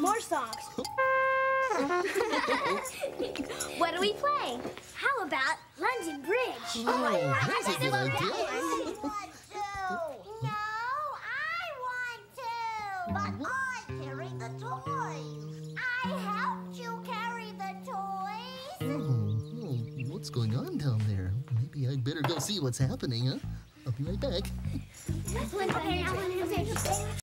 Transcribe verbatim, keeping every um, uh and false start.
More songs. What do we play? How about London Bridge? Oh, that's a good idea. I want to. No, I want to. But I carry the toys. I helped you carry the toys. Oh, oh, what's going on down there? Maybe I'd better go see what's happening, huh? I'll be right back. Okay, now,